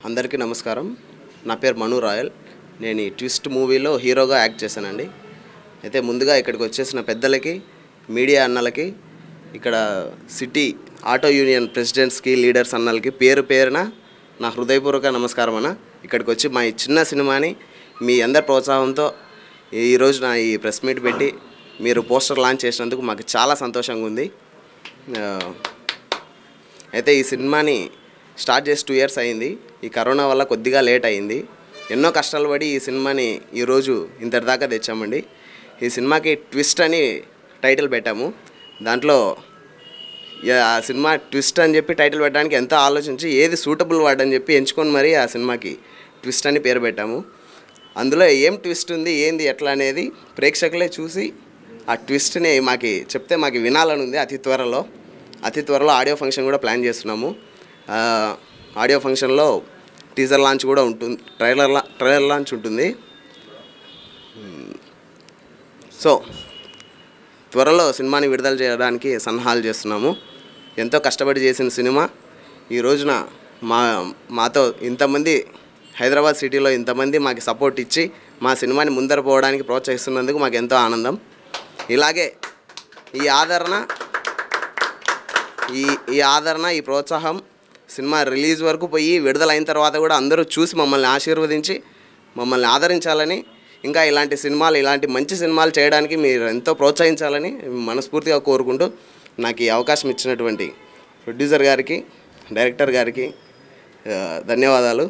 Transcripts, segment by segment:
అందరికీ నమస్కారం. నా పేరు మను రాయల్. నేను ఈ ట్విస్ట్ మూవీలో హీరోగా యాక్ట్ చేశానండి. అయితే ముందుగా ఇక్కడికి వచ్చేసిన పెద్దలకి, మీడియా అన్నలకి, ఇక్కడ సిటీ ఆటో యూనియన్ ప్రెసిడెంట్స్కి, లీడర్స్ అన్నలకి పేరు పేరున నా హృదయపూర్వక నమస్కారం అన్న. ఇక్కడికి వచ్చి మా ఈ చిన్న సినిమాని మీ అందరి ప్రోత్సాహంతో ఈరోజు నా ఈ ప్రెస్ మీట్ పెట్టి మీరు పోస్టర్ లాంచ్ చేసినందుకు మాకు చాలా సంతోషంగా ఉంది. అయితే ఈ సినిమాని స్టార్ట్ చేసి 2 years అయింది. ఈ కరోనా వల్ల కొద్దిగా లేట్ అయింది. ఎన్నో కష్టాలు పడి ఈ సినిమాని ఈరోజు ఇంతటి దాకా తెచ్చామండి. ఈ సినిమాకి ట్విస్ట్ అని టైటిల్ పెట్టాము. దాంట్లో ఆ సినిమా ట్విస్ట్ అని చెప్పి టైటిల్ పెట్టడానికి ఎంతో ఆలోచించి ఏది సూటబుల్ వర్డ్ అని చెప్పి ఎంచుకొని మరీ ఆ సినిమాకి ట్విస్ట్ అని పేరు పెట్టాము. అందులో ఏం ట్విస్ట్ ఉంది, ఏంది, ఎట్లా అనేది ప్రేక్షకులే చూసి ఆ ట్విస్ట్ని మాకు చెప్తే మాకు వినాలని ఉంది. అతి త్వరలో ఆడియో ఫంక్షన్ కూడా ప్లాన్ చేస్తున్నాము. ఆడియో ఫంక్షన్లో టీజర్ లాంచ్ కూడా ఉంటుంది, ట్రైలర్ లాంచ్ ఉంటుంది. సో త్వరలో సినిమాని విడుదల చేయడానికి సన్నాహాలు చేస్తున్నాము. ఎంతో కష్టపడి చేసిన సినిమా ఈ రోజున మాతో ఇంతమంది హైదరాబాద్ సిటీలో ఇంతమంది మాకు సపోర్ట్ ఇచ్చి మా సినిమాని ముందర పోవడానికి ప్రోత్సహిస్తున్నందుకు మాకు ఎంతో ఆనందం. ఇలాగే ఈ ఆదరణ ఈ ప్రోత్సాహం సినిమా రిలీజ్ వరకు పోయి విడుదలైన తర్వాత కూడా అందరూ చూసి మమ్మల్ని ఆశీర్వదించి మమ్మల్ని ఆదరించాలని, ఇంకా ఇలాంటి మంచి సినిమాలు చేయడానికి మీరు ఎంతో ప్రోత్సహించాలని మనస్ఫూర్తిగా కోరుకుంటూ నాకు ఈ అవకాశం ఇచ్చినటువంటి ప్రొడ్యూసర్ గారికి, డైరెక్టర్ గారికి ధన్యవాదాలు.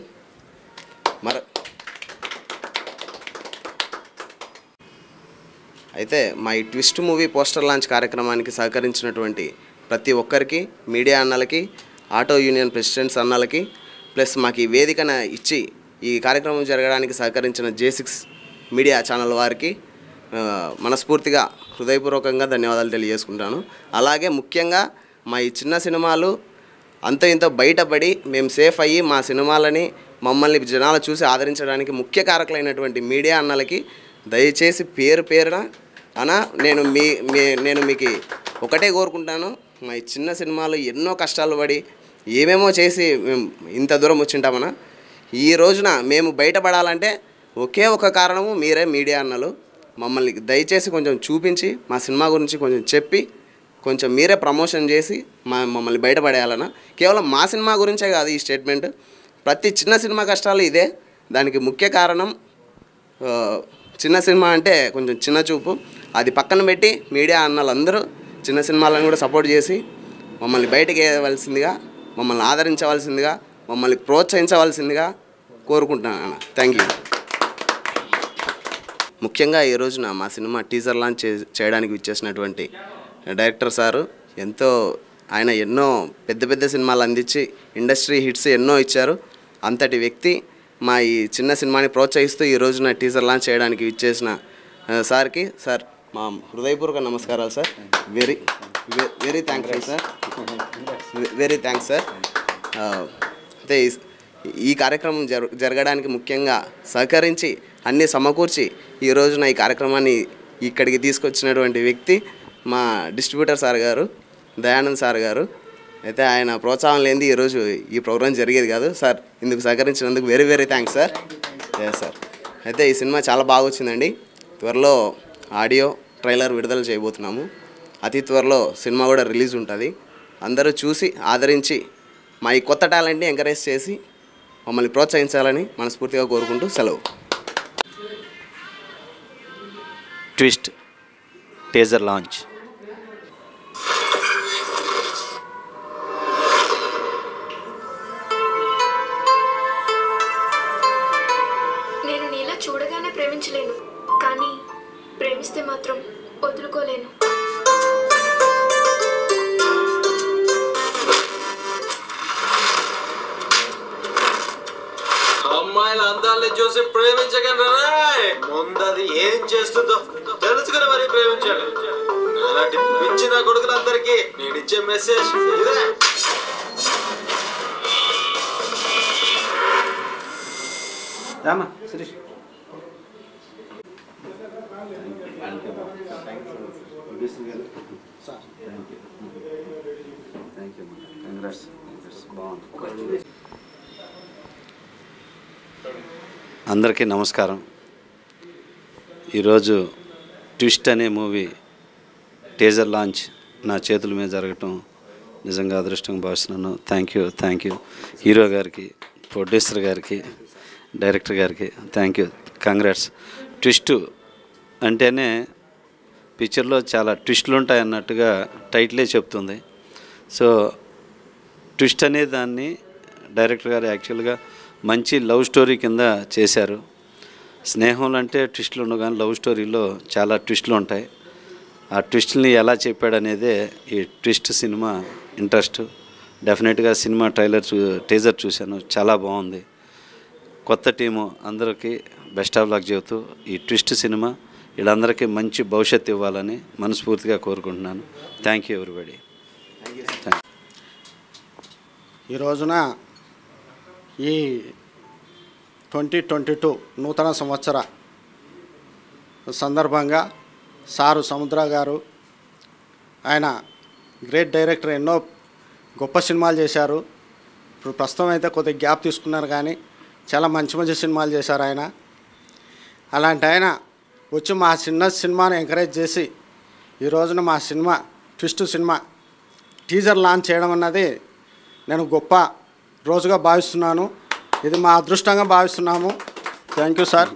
అయితే మా ఈ ట్విస్ట్ మూవీ పోస్టర్ లాంచ్ కార్యక్రమానికి సహకరించినటువంటి ప్రతి ఒక్కరికి, మీడియా అన్నలకి, ఆటో యూనియన్ ప్రెసిడెంట్స్ అన్నలకి, ప్లస్ మాకు ఈ వేదికను ఇచ్చి ఈ కార్యక్రమం జరగడానికి సహకరించిన J6 మీడియా ఛానల్ వారికి మనస్ఫూర్తిగా హృదయపూర్వకంగా ధన్యవాదాలు తెలియజేసుకుంటాను. అలాగే ముఖ్యంగా మా ఈ చిన్న సినిమాలు అంత ఇంత బయటపడి మేము సేఫ్ అయ్యి మా సినిమాలని మమ్మల్ని జనాలు చూసి ఆదరించడానికి ముఖ్య కారకులైనటువంటి మీడియా అన్నలకి దయచేసి పేరున నేను మీకు ఒకటే కోరుకుంటాను. మా ఈ చిన్న సినిమాలు ఎన్నో కష్టాలు పడి ఏమేమో చేసి మేము ఇంత దూరం వచ్చింటామన్నా. ఈ రోజున మేము బయటపడాలంటే ఒకే ఒక కారణము మీరే మీడియా అన్నలు. మమ్మల్ని దయచేసి కొంచెం చూపించి మా సినిమా గురించి కొంచెం చెప్పి కొంచెం మీరే ప్రమోషన్ చేసి మమ్మల్ని బయటపడేయాలన్నా. కేవలం మా సినిమా గురించే కాదు ఈ స్టేట్మెంట్, ప్రతి చిన్న సినిమా కష్టాలు ఇదే. దానికి ముఖ్య కారణం చిన్న సినిమా అంటే కొంచెం చిన్న చూపు. అది పక్కన పెట్టి మీడియా అన్నలందరూ చిన్న సినిమాలను కూడా సపోర్ట్ చేసి మమ్మల్ని బయటకు వేయవలసిందిగా, మమ్మల్ని ఆదరించవలసిందిగా, మమ్మల్ని ప్రోత్సహించవలసిందిగా కోరుకుంటున్నాను. Thank you. ముఖ్యంగా ఈ రోజున మా సినిమా టీజర్ లాంచ్ చేయడానికి విచ్చేసినటువంటి డైరెక్టర్ సారు ఆయన ఎన్నో పెద్ద సినిమాలు అందించి ఇండస్ట్రీ హిట్స్ ఎన్నో ఇచ్చారు. అంతటి వ్యక్తి మా ఈ చిన్న సినిమాని ప్రోత్సహిస్తూ ఈ రోజున టీజర్ లాంచ్ చేయడానికి విచ్చేసిన సార్కి మా హృదయపూర్వక నమస్కారాలు sir. Very thankful sir. Very thanks sir. అయితే ఈ కార్యక్రమం జరగడానికి ముఖ్యంగా సహకరించి అన్నీ సమకూర్చి ఈ రోజున ఈ కార్యక్రమాన్ని ఇక్కడికి తీసుకొచ్చినటువంటి వ్యక్తి మా డిస్ట్రిబ్యూటర్ సార్ గారు, దయానంద్ సార్ గారు. అయితే ఆయన ప్రోత్సాహం లేనిది ఈరోజు ఈ ప్రోగ్రాం జరిగేది కాదు. సార్ ఇందుకు సహకరించినందుకు వెరీ థ్యాంక్స్ సార్. సార్ అయితే ఈ సినిమా చాలా బాగా వచ్చిందండి. త్వరలో ఆడియో ట్రైలర్ విడుదల చేయబోతున్నాము. అతి త్వరలో సినిమా కూడా రిలీజ్ ఉంటుంది. అందరూ చూసి ఆదరించి మా ఈ కొత్త టాలెంట్ని ఎంకరేజ్ చేసి మమ్మల్ని ప్రోత్సహించాలని మనస్ఫూర్తిగా కోరుకుంటూ సెలవు. Twist teaser launch. నేను నీలా చూడగానే ప్రేమించలేను, కానీ ప్రేమిస్తే మాత్రం వదులుకోలేను. అమ్మాయిల అందాలని చూసి ప్రేమించగలరా? ముందది ఏం చేస్తుందో తెలుసుకుని మరి ప్రేమించాలి. అలాంటి పిచ్చిన కొడుకులందరికీ నేను ఇచ్చే మెసేజ్ ఇదే. Rama Suresh. Thank you. Congrats. Congrats. అందరికీ నమస్కారం. ఈరోజు ట్విస్ట్ అనే మూవీ టీజర్ లాంచ్ నా చేతుల మీద జరగటం నిజంగా అదృష్టంగా భావిస్తున్నాను. థ్యాంక్ యూ హీరో గారికి, ప్రొడ్యూసర్ గారికి, డైరెక్టర్ గారికి థ్యాంక్ యూ. కంగ్రాట్స్. ట్విస్ట్ అంటేనే పిక్చర్లో చాలా ట్విస్టులు ఉంటాయి అన్నట్టుగా టైటిలే చెప్తుంది. సో ట్విస్ట్ అనే దాన్ని డైరెక్టర్ గారు యాక్చువల్గా మంచి లవ్ స్టోరీ కింద చేశారు. స్నేహంలో అంటే ట్విస్టులు ఉండవు, కానీ లవ్ స్టోరీలో చాలా ట్విస్టులు ఉంటాయి. ఆ ట్విస్టుల్ని ఎలా చెప్పాడనేదే ఈ ట్విస్ట్ సినిమా ఇంట్రెస్ట్. డెఫినెట్గా సినిమా టీజర్ చూశాను, చాలా బాగుంది. కొత్త టీము అందరికీ బెస్ట్ ఆఫ్ లక్ చెబుతూ ఈ ట్విస్ట్ సినిమా వీళ్ళందరికీ మంచి భవిష్యత్తు ఇవ్వాలని మనస్ఫూర్తిగా కోరుకుంటున్నాను. Thank you everybody. ఈ రోజున ఈ 2022 నూతన సంవత్సర సందర్భంగా సారు సముద్ర గారు, ఆయన గ్రేట్ డైరెక్టర్, ఎన్నో గొప్ప సినిమాలు చేశారు. ఇప్పుడు ప్రస్తుతం అయితే కొద్దిగా గ్యాప్ తీసుకున్నారు, కానీ చాలా మంచి సినిమాలు చేశారు ఆయన. అలాంటి ఆయన వచ్చి మా సినిమాని ఎంకరేజ్ చేసి ఈ రోజున మా సినిమా ట్విస్ట్ సినిమా టీజర్ లాంచ్ చేయడం అన్నది నేను గొప్ప రోజుగా భావిస్తున్నాను. ఇది మా అదృష్టంగా భావిస్తున్నాము. Thank you sir.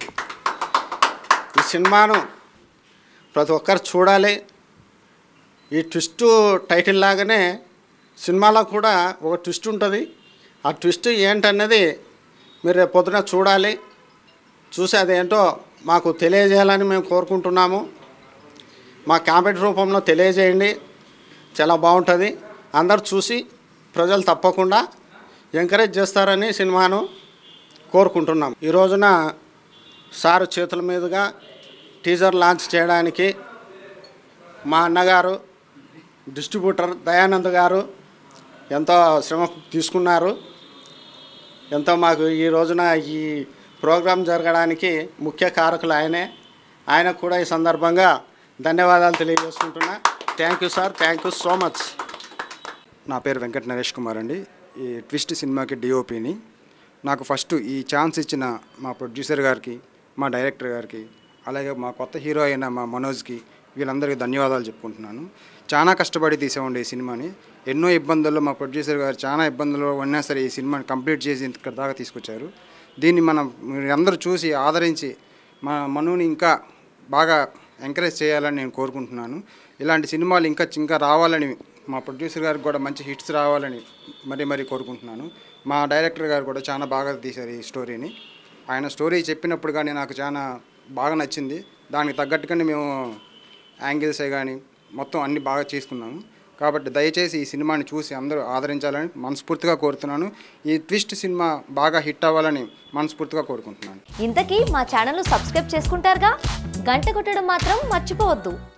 ఈ సినిమాను ప్రతి ఒక్కరు చూడాలి. ఈ ట్విస్ట్ టైటిల్ లాగానే సినిమాలో కూడా ఒక ట్విస్ట్ ఉంటుంది. ఆ ట్విస్ట్ ఏంటన్నది మీరు రేపు పొద్దున చూడాలి. చూసి అదేంటో మాకు తెలియజేయాలని మేము కోరుకుంటున్నాము. మా కామెంట్ రూపంలో తెలియజేయండి, చాలా బాగుంటుంది. అందరు చూసి ప్రజలు తప్పకుండా ఎంకరేజ్ చేస్తారని సినిమాను కోరుకుంటున్నాం. ఈ రోజున సారు చేతుల మీదుగా టీజర్ లాంచ్ చేయడానికి మా అన్నగారు డిస్ట్రిబ్యూటర్ దయానంద్ గారు ఎంతో శ్రమ తీసుకున్నారు. ఎంతో మాకు ఈ రోజున ఈ ప్రోగ్రాం జరగడానికి ముఖ్య కారకులు ఆయనే. ఆయనకు కూడా ఈ సందర్భంగా ధన్యవాదాలు తెలియజేసుకుంటున్నా. Thank you sir, thank you so much. నా పేరు వెంకట నరేష్ కుమార్ అండి. ఈ ట్విస్ట్ సినిమాకి డిఓపిని. నాకు ఫస్ట్ ఈ ఛాన్స్ ఇచ్చిన మా ప్రొడ్యూసర్ గారికి, మా డైరెక్టర్ గారికి, అలాగే మా కొత్త హీరో అయిన మా మనోజ్కి, వీళ్ళందరికీ ధన్యవాదాలు చెప్పుకుంటున్నాను. చాలా కష్టపడి తీసామండి ఈ సినిమాని. ఎన్నో ఇబ్బందుల్లో మా ప్రొడ్యూసర్ గారు చాలా ఇబ్బందుల్లో ఉన్నా సరే ఈ సినిమాని కంప్లీట్ చేసి ఇక్కడ దాకా తీసుకొచ్చారు. దీన్ని మీరందరూ చూసి ఆదరించి మా మనుని ఇంకా బాగా ఎంకరేజ్ చేయాలని నేను కోరుకుంటున్నాను. ఇలాంటి సినిమాలు ఇంకా రావాలని, మా ప్రొడ్యూసర్ గారికి కూడా మంచి హిట్స్ రావాలని మరీ కోరుకుంటున్నాను. మా డైరెక్టర్ గారు కూడా చాలా బాగా తీశారు ఈ స్టోరీని. ఆయన స్టోరీ చెప్పినప్పుడు కానీ నాకు చాలా బాగా నచ్చింది. దానికి తగ్గట్టుగానే మేము యాంగిల్సే కానీ మొత్తం అన్నీ బాగా చేసుకున్నాము. కాబట్టి దయచేసి ఈ సినిమాని చూసి అందరూ ఆదరించాలని మనస్ఫూర్తిగా కోరుతున్నాను. ఈ ట్విస్ట్ సినిమా బాగా హిట్ అవ్వాలని మనస్ఫూర్తిగా కోరుకుంటున్నాను. ఇంతకీ మా ఛానల్ను సబ్స్క్రైబ్ చేసుకుంటారుగా, గంట కొట్టడం మాత్రం మర్చిపోవద్దు.